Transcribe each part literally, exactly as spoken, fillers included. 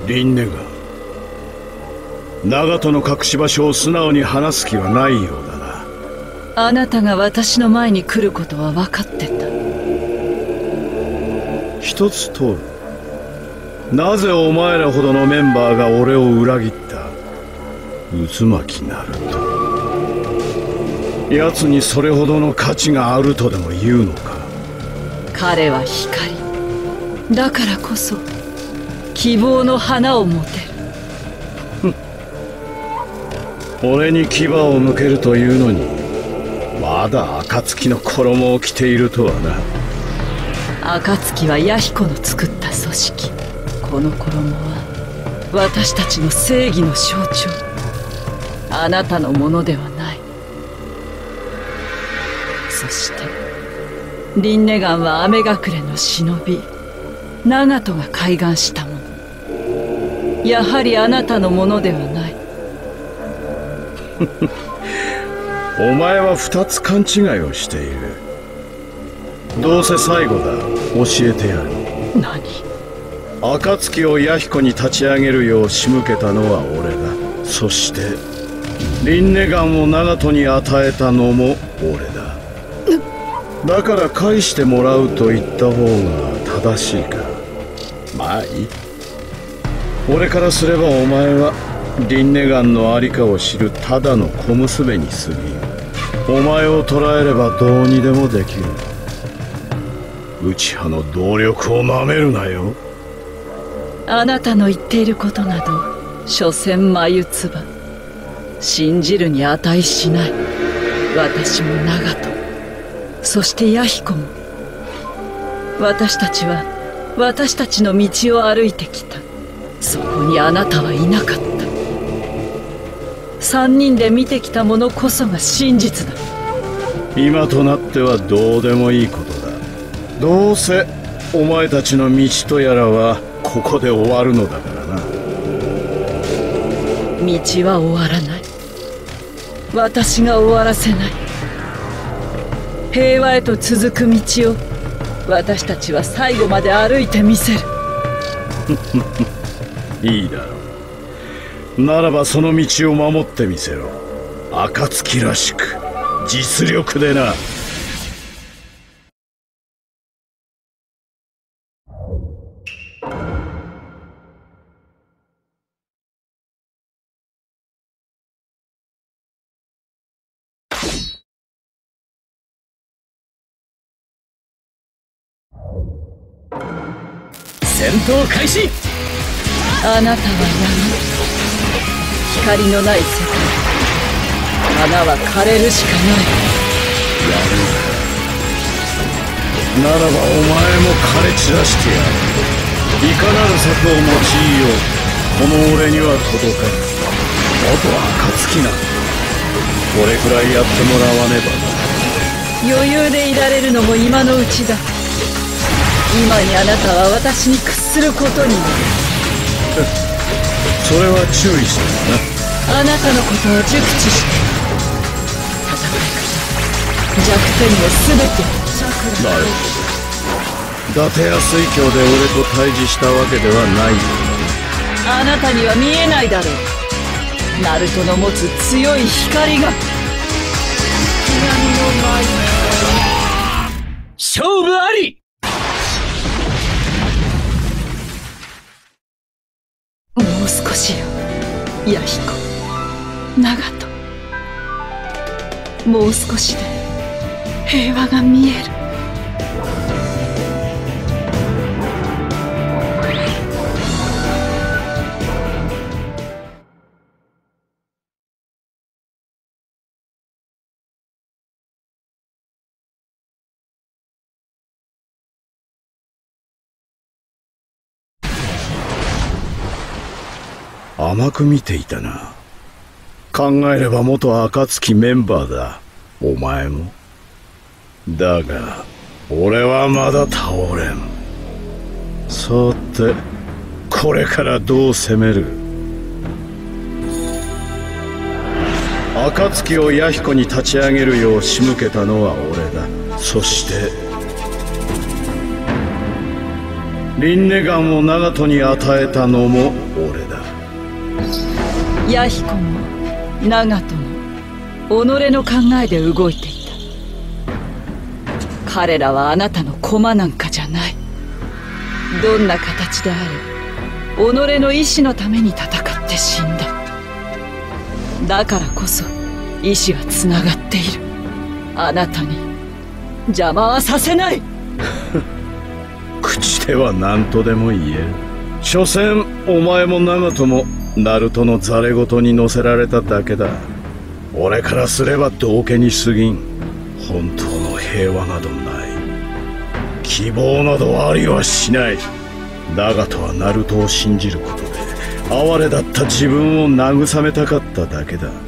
リンネが長門の隠し場所を素直に話す気はないようだな。 あなたが私の前に来ることは分かってた。 一つ問う。なぜお前らほどのメンバーが俺を裏切った？渦巻なると奴にそれほどの価値があるとでも言うのか？ 彼は光だからこそ希望の花を持てる。 俺に牙を向けるというのにまだ暁の衣を着ているとはな。 暁は弥彦の作った組織。この衣は私たちの正義の象徴。あなたのものではない。そしてリンネガンは雨隠れの忍び長門が開眼したもの。やはりあなたのものではない。 お前は二つ勘違いをしている。どうせ最後だ。教えてやる。 何？ 暁を弥彦に立ち上げるよう仕向けたのは俺だ。そしてリンネガンを長門に与えたのも俺だ。だから返してもらうと言った方が正しいか。まあいい。俺からすればお前はリンネガンの在りかを知るただの小娘に過ぎん。お前を捕らえればどうにでもできる。内派の動力をなめるなよ。 あなたの言っていることなど所詮眉唾。信じるに値しない。私も長門、そして弥彦も。私たちは私たちの道を歩いてきた。そこにあなたはいなかった。三人で見てきたものこそが真実だ。 今となってはどうでもいいことだ。どうせお前たちの道とやらはここで終わるのだからな。 道は終わらない。私が終わらせない。平和へと続く道を私たちは最後まで歩いてみせる。 いいだろう。ならばその道を守ってみせろ。暁らしく実力でな。 戦闘開始。 あなたは闇、光のない世界。花は枯れるしかない。 ならばお前も枯れ散らしてやる。いかなる策を用いようこの俺には届かぬ。元暁な。これくらいやってもらわねばな。 余裕でいられるのも今のうちだ。今にあなたは私に屈することになる。 それは注意してな。 あなたのことを熟知して戦い方、弱点を全て。 なるほど。伊達や水郷で俺と対峙したわけではないよ。 あなたには見えないだろう。ナルトの持つ強い光が。 勝負あり。 もう少しよ、弥彦、長門。もう少しで平和が見える。 甘く見ていたな。考えれば元暁メンバーだ。お前も。だが俺はまだ倒れん。さてこれからどう攻める？暁を弥彦に立ち上げるよう仕向けたのは俺だ。そしてリンネガンを長門に与えたのも俺だ。 弥彦も長門も己の考えで動いていた。彼らはあなたの駒なんかじゃない。どんな形であれ己の意志のために戦って死んだ。だからこそ意志はつながっている。あなたに邪魔はさせない。 口では何とでも言える。所詮お前も長門もナルトのザレ言に乗せられただけだ。俺からすれば道化に過ぎん。本当の平和などない。希望などありはしない。長門はナルトを信じることで哀れだった自分を慰めたかっただけだ。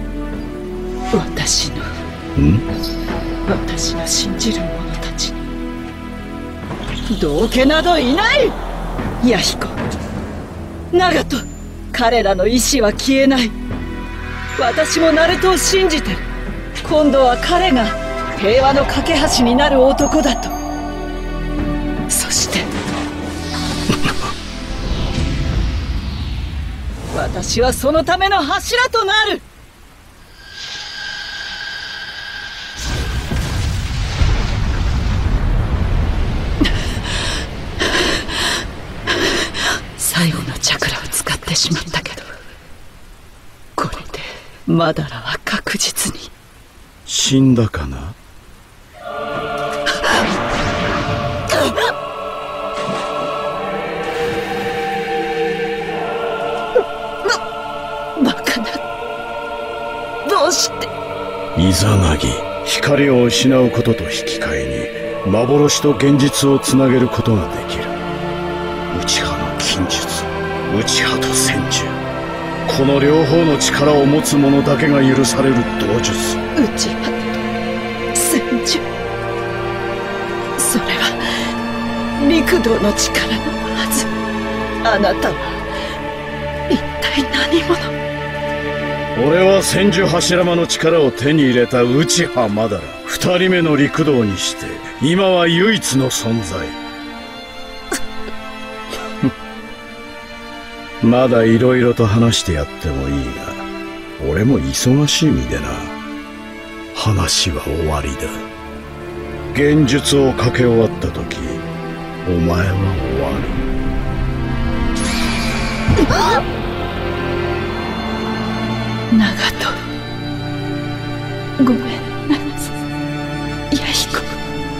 私のん私の信じる者たちに道化などいない。弥彦、長門、彼らの意志は消えない。私もナルトを信じてる。今度は彼が平和の架け橋になる男だと。そして私はそのための柱となる。最後のチャクラを使ってしまったけど、これでマダラは確実に死んだかな。 バカな。どうして。 イザナギ、光を失うことと引き換えに幻と現実をつなげることができる。内派の禁術、内派と戦術、この両方の力を持つ者だけが許される道術。 内派と戦術、それは陸道の力のはず。あなたは一体何者。 俺は千住柱間の力を手に入れた内派マダラ。二人目の陸道にして今は唯一の存在。まだいろいろと話してやってもいいが、俺も忙しい身でな。話は終わりだ。現術をかけ終わった時、お前は終わる。 長門、ごめんなさい。弥彦、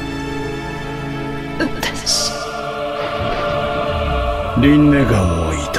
私リンネガンもい